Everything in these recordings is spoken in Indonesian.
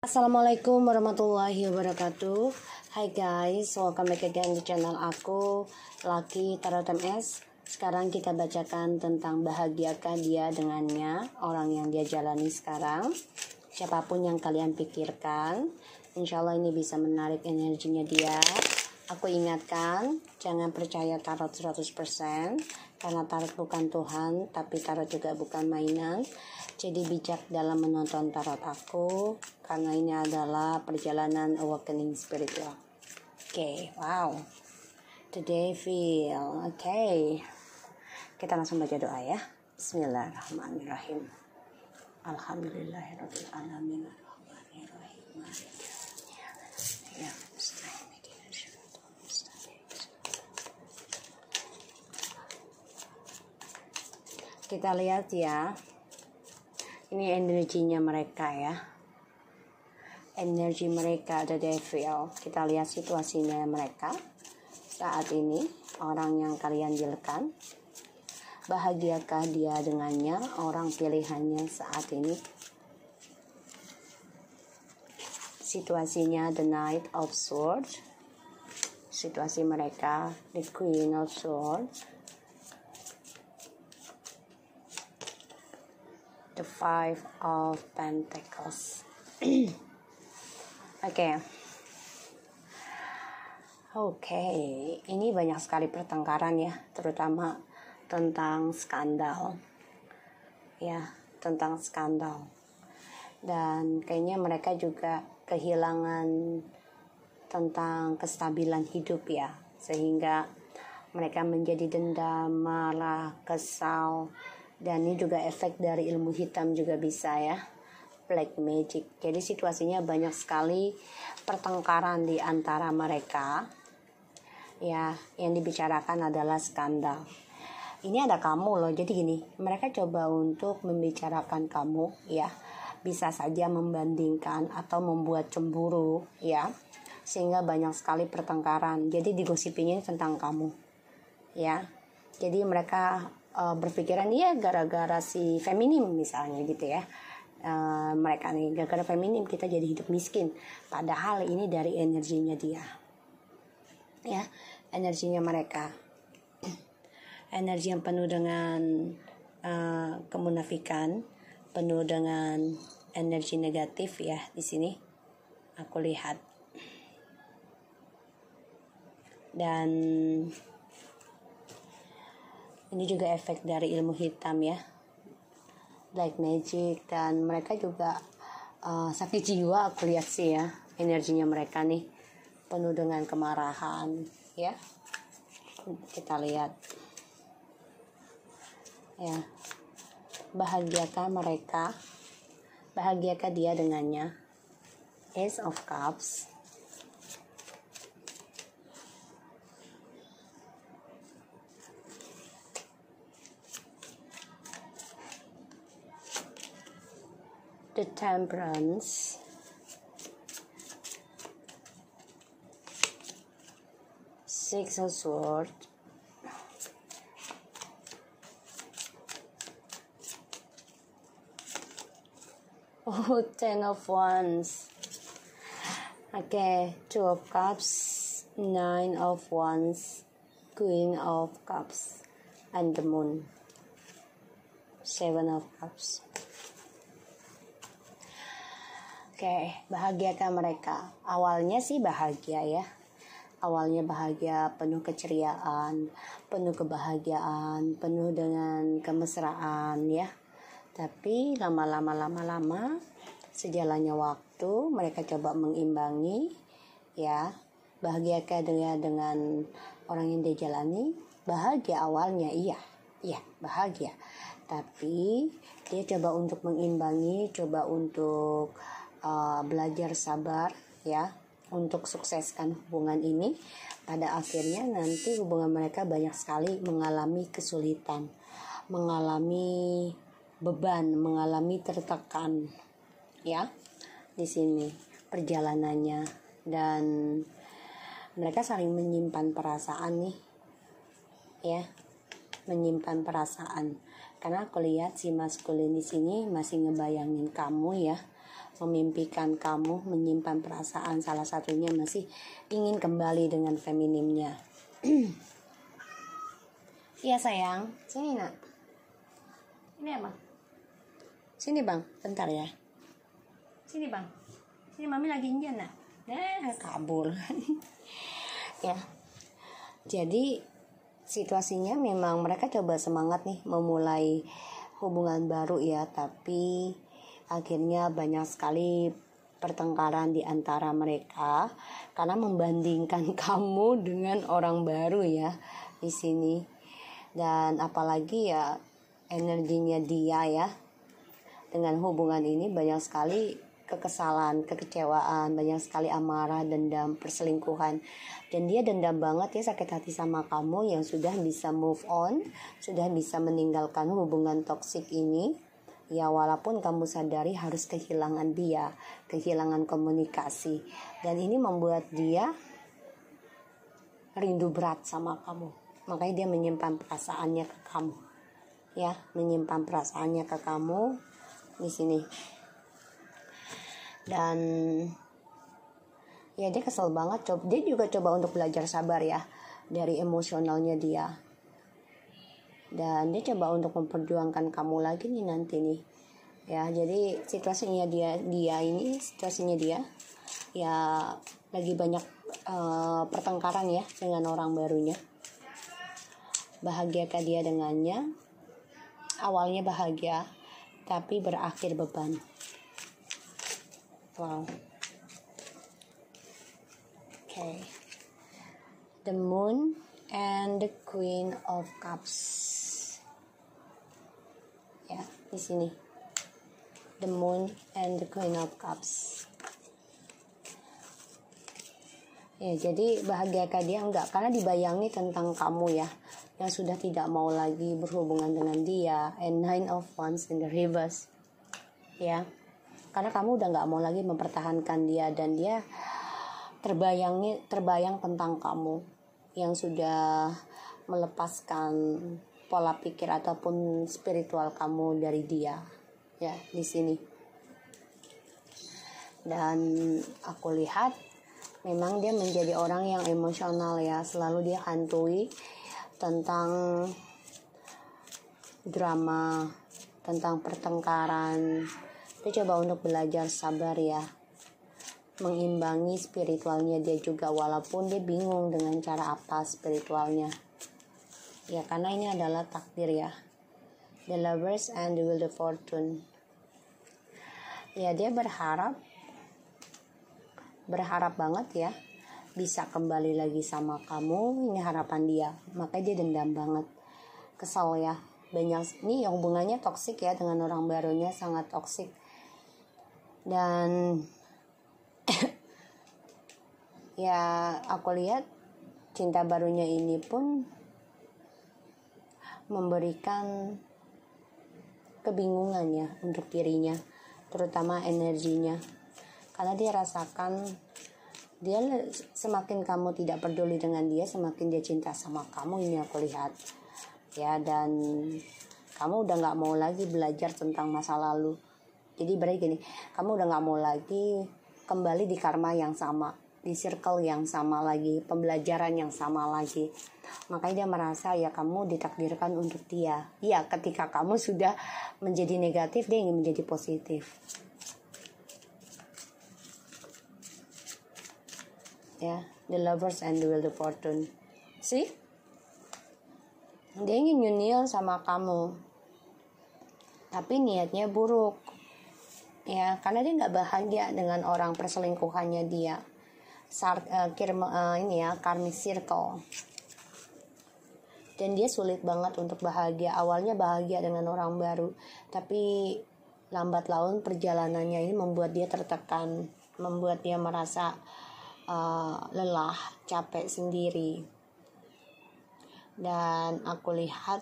Assalamualaikum warahmatullahi wabarakatuh. Hai guys, welcome back again di channel aku, Lucky Tarot MS. Sekarang kita bacakan tentang bahagiakah dia dengannya, orang yang dia jalani sekarang. Siapapun yang kalian pikirkan, insya Allah ini bisa menarik energinya dia. Aku ingatkan, jangan percaya tarot 100%, karena tarot bukan Tuhan, tapi tarot juga bukan mainan. Jadi bijak dalam menonton tarot aku, karena ini adalah perjalanan awakening spiritual. Oke, wow. Today feel, oke. Kita langsung baca doa ya. Bismillahirrahmanirrahim. Alhamdulillahirabbil alamin. Kita lihat ya. Ini energinya mereka ya. Energi mereka, the devil. Kita lihat situasinya mereka saat ini. Orang yang kalian dealkan. Bahagiakah dia dengannya, orang pilihannya saat ini. Situasinya the Knight of Swords. Situasi mereka the Queen of Swords. The Five of Pentacles. Oke, ini banyak sekali pertengkaran ya, terutama tentang skandal. Ya, tentang skandal. Dan kayaknya mereka juga kehilangan tentang kestabilan hidup ya, sehingga mereka menjadi dendam, marah, kesal. Dan ini juga efek dari ilmu hitam juga bisa ya, black magic. Jadi situasinya banyak sekali pertengkaran di antara mereka ya. Yang dibicarakan adalah skandal. Ini ada kamu loh, jadi gini, mereka coba untuk membicarakan kamu ya, bisa saja membandingkan atau membuat cemburu ya, sehingga banyak sekali pertengkaran. Jadi digosipinnya tentang kamu ya. Jadi mereka berpikiran ya gara-gara si feminim misalnya gitu ya. Mereka nih gara-gara feminim kita jadi hidup miskin, padahal ini dari energinya dia ya, energinya mereka, energi yang penuh dengan kemunafikan, penuh dengan energi negatif ya. Di sini aku lihat, dan ini juga efek dari ilmu hitam ya, black magic. Dan mereka juga sakit jiwa, aku lihat sih ya, energinya mereka nih penuh dengan kemarahan ya. Kita lihat ya, bahagiakah mereka, bahagiakah dia dengannya. Ace of Cups, the Temperance, Six of Swords, Ten of Wands. Two of Cups, Nine of Wands, Queen of Cups, and the Moon, Seven of Cups. Bahagiakah mereka? Awalnya sih bahagia ya. Awalnya bahagia, penuh keceriaan, penuh kebahagiaan, penuh dengan kemesraan ya. Tapi lama-lama sejalannya waktu mereka coba mengimbangi ya. Bahagiakah dia dengan orang yang dia jalani? Bahagia awalnya, iya bahagia. Tapi dia coba untuk mengimbangi, coba untuk belajar sabar ya, untuk sukseskan hubungan ini. Pada akhirnya nanti hubungan mereka banyak sekali mengalami kesulitan, mengalami beban, mengalami tertekan ya di sini perjalanannya. Dan mereka saling menyimpan perasaan nih ya, menyimpan perasaan. Karena aku lihat si maskulin di sini masih ngebayangin kamu ya, memimpikan kamu menyimpan perasaan, salah satunya masih ingin kembali dengan feminimnya. Iya sayang, sini nak. Ini apa? Sini bang, bentar ya. Sini bang, sini mami lagi njan nak. Kabur. Ya, jadi situasinya memang mereka coba semangat nih memulai hubungan baru ya, tapi akhirnya banyak sekali pertengkaran di antara mereka karena membandingkan kamu dengan orang baru ya di sini. Dan apalagi ya energinya dia ya dengan hubungan ini banyak sekali kekesalan, kekecewaan, banyak sekali amarah, dendam, perselingkuhan. Dan dia dendam banget ya, sakit hati sama kamu yang sudah bisa move on, sudah bisa meninggalkan hubungan toksik ini. Ya walaupun kamu sadari harus kehilangan dia, kehilangan komunikasi. Dan ini membuat dia rindu berat sama kamu. Makanya dia menyimpan perasaannya ke kamu. Ya, menyimpan perasaannya ke kamu di sini. Dan ya dia kesel banget, dia juga coba untuk belajar sabar ya dari emosionalnya dia. Dan dia coba untuk memperjuangkan kamu lagi nih nanti nih. Ya, jadi situasinya dia ya lagi banyak pertengkaran ya dengan orang barunya. Bahagiakah dia dengannya? Awalnya bahagia, tapi berakhir beban. Wow. Okay. The Moon and the Queen of Cups. Ya, di sini. The Moon and the Queen of Cups. Ya, jadi bahagiakah dia? Enggak, karena dibayangi tentang kamu ya, yang sudah tidak mau lagi berhubungan dengan dia. And Nine of Wands in the reverse. Ya. Karena kamu udah gak mau lagi mempertahankan dia, dan dia terbayang tentang kamu yang sudah melepaskan pola pikir ataupun spiritual kamu dari dia ya di sini. Dan aku lihat memang dia menjadi orang yang emosional ya, selalu dia hantui tentang drama, tentang pertengkaran. Dia coba untuk belajar sabar ya, mengimbangi spiritualnya dia juga, walaupun dia bingung dengan cara apa spiritualnya ya, karena ini adalah takdir ya. The Lovers and the Wheel of Fortune ya, dia berharap banget ya bisa kembali lagi sama kamu. Ini harapan dia, makanya dia dendam banget, kesal ya. Banyak ini hubungannya toksik ya, dengan orang barunya sangat toksik. Dan ya aku lihat cinta barunya ini pun memberikan kebingungan ya untuk dirinya, terutama energinya, karena dia rasakan dia semakin kamu tidak peduli dengan dia, semakin dia cinta sama kamu. Ini aku lihat ya. Dan kamu udah gak mau lagi belajar tentang masa lalu. Jadi berarti gini, kamu udah gak mau lagi kembali di karma yang sama, di circle yang sama lagi, pembelajaran yang sama lagi. Makanya dia merasa ya kamu ditakdirkan untuk dia. Ya, ketika kamu sudah menjadi negatif, dia ingin menjadi positif. Ya, The Lovers and the Wheel of Fortune. See? Dia ingin union sama kamu, tapi niatnya buruk. Ya, karena dia nggak bahagia dengan orang perselingkuhannya dia. Ini ya, karmic circle. Dan dia sulit banget untuk bahagia. Awalnya bahagia dengan orang baru, tapi lambat laun perjalanannya ini membuat dia tertekan, membuat dia merasa lelah, capek sendiri. Dan aku lihat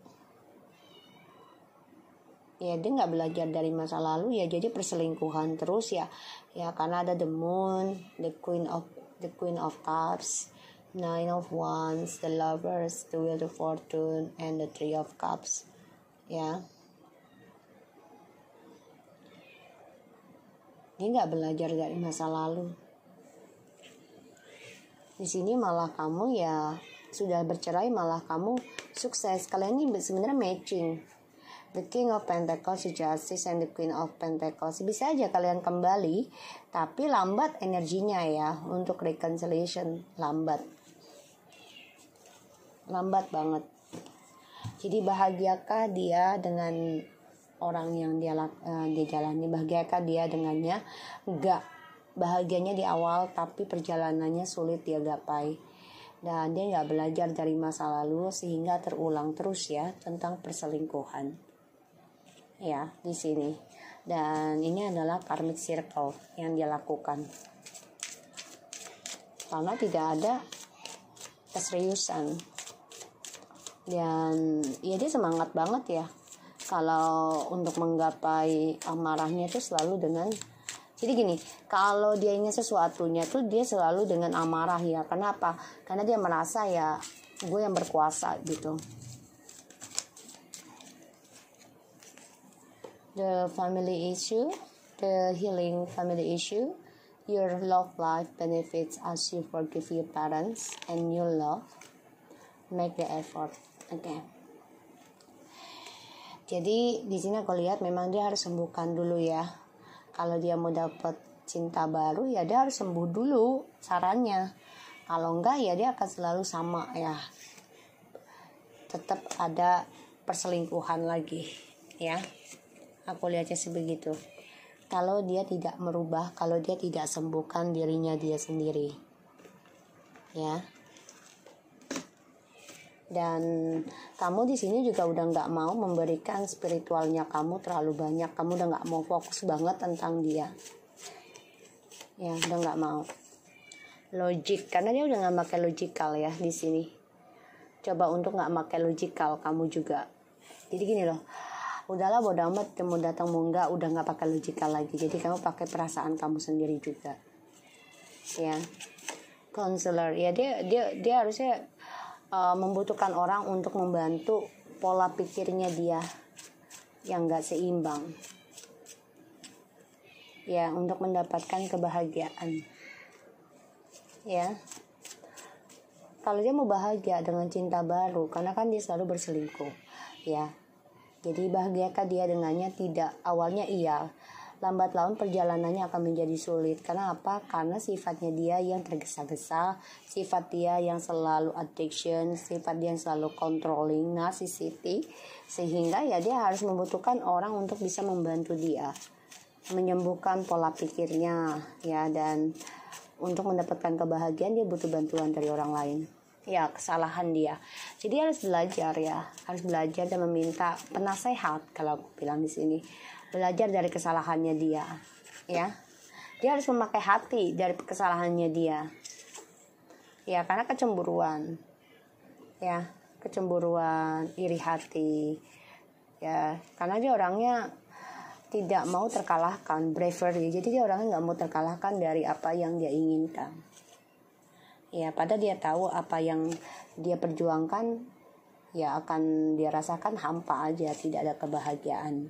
ya dia nggak belajar dari masa lalu ya, jadi perselingkuhan terus ya karena ada the Moon, the Queen of Cups, Nine of Wands, the Lovers, the Wheel of Fortune, and the Three of Cups ya. Dia nggak belajar dari masa lalu. Di sini malah kamu ya sudah bercerai, malah kamu sukses. Kalian ini sebenarnya matching. The King of Pentacles, the Justice, and the Queen of Pentacles. Bisa aja kalian kembali, tapi lambat energinya ya untuk reconciliation. Lambat banget. Jadi bahagiakah dia dengan orang yang dia jalani? Bahagiakah dia dengannya? Enggak. Bahagianya di awal, tapi perjalanannya sulit dia gapai. Dan dia nggak belajar dari masa lalu sehingga terulang terus ya tentang perselingkuhan. Ya, di sini. Dan ini adalah karmic circle yang dia lakukan. Karena tidak ada keseriusan. Dan ya dia semangat banget ya. Kalau untuk menggapai amarahnya itu selalu dengan, jadi gini, kalau dia ingin sesuatunya tuh dia selalu dengan amarah ya. Kenapa? Karena dia merasa ya gue yang berkuasa gitu. The family issue, the healing family issue, your love life benefits as you forgive your parents and you love, make the effort. Oke. Jadi di sini aku lihat memang dia harus sembuhkan dulu ya. Kalau dia mau dapat cinta baru ya dia harus sembuh dulu sarannya. Kalau enggak ya dia akan selalu sama ya. Tetap ada perselingkuhan lagi ya. Aku lihatnya sebegitu. Kalau dia tidak merubah, kalau dia tidak sembuhkan dirinya dia sendiri. Ya. Dan kamu di sini juga udah nggak mau memberikan spiritualnya kamu terlalu banyak. Kamu udah nggak mau fokus banget tentang dia. Ya, udah nggak mau. Logik, karena dia udah nggak pakai logical ya di sini. Coba untuk nggak pakai logical kamu juga. Jadi gini loh. Udahlah bodo amat mau datang mau enggak, udah nggak pakai logical lagi. Jadi kamu pakai perasaan kamu sendiri juga. Ya. Counselor, ya dia harusnya membutuhkan orang untuk membantu pola pikirnya dia yang nggak seimbang. Ya, untuk mendapatkan kebahagiaan. Ya. Kalau dia mau bahagia dengan cinta baru, karena kan dia selalu berselingkuh. Ya. Jadi bahagiakah dia dengannya? Tidak. Awalnya iya. Lambat laun perjalanannya akan menjadi sulit. Karena apa? Karena sifatnya dia yang tergesa-gesa, sifat dia yang selalu addiction, sifat dia yang selalu controlling, narcissistic, sehingga ya dia harus membutuhkan orang untuk bisa membantu dia menyembuhkan pola pikirnya ya, dan untuk mendapatkan kebahagiaan dia butuh bantuan dari orang lain. Ya, kesalahan dia. Jadi harus belajar ya, harus belajar dan meminta penasehat kalau aku bilang di sini. Belajar dari kesalahannya dia, ya. Dia harus memakai hati dari kesalahannya dia. Ya, karena kecemburuan. Ya, kecemburuan, iri hati. Ya, karena dia orangnya tidak mau terkalahkan, bravery. Jadi dia orangnya nggak mau terkalahkan dari apa yang dia inginkan. Ya, padahal dia tahu apa yang dia perjuangkan ya akan dia rasakan hampa aja, tidak ada kebahagiaan.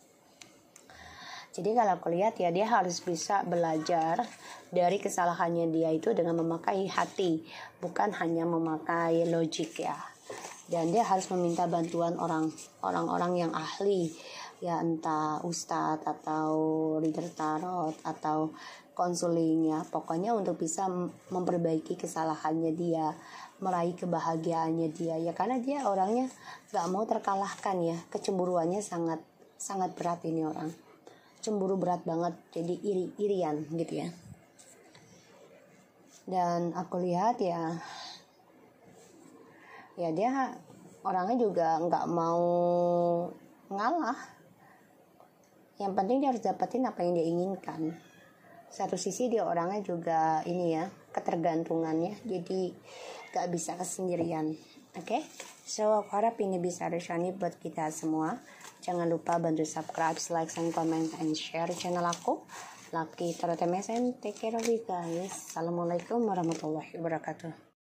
Jadi kalau aku lihat ya dia harus bisa belajar dari kesalahannya dia itu dengan memakai hati, bukan hanya memakai logik ya. Dan dia harus meminta bantuan orang-orang yang ahli, ya entah ustadz atau reader tarot atau konseling ya, pokoknya untuk bisa memperbaiki kesalahannya dia, meraih kebahagiaannya dia ya, karena dia orangnya nggak mau terkalahkan ya, kecemburuannya sangat berat ini orang, cemburu berat banget, jadi iri-irian gitu ya. Dan aku lihat ya dia orangnya juga nggak mau ngalah, yang penting dia harus dapetin apa yang dia inginkan. Satu sisi dia orangnya juga ini ya, ketergantungannya, jadi gak bisa kesendirian. Oke? So aku harap ini bisa resonate buat kita semua. Jangan lupa bantu subscribe, like, and comment, and share channel aku, Lucky Tarot MSN. Take care of you guys. Assalamualaikum warahmatullahi wabarakatuh.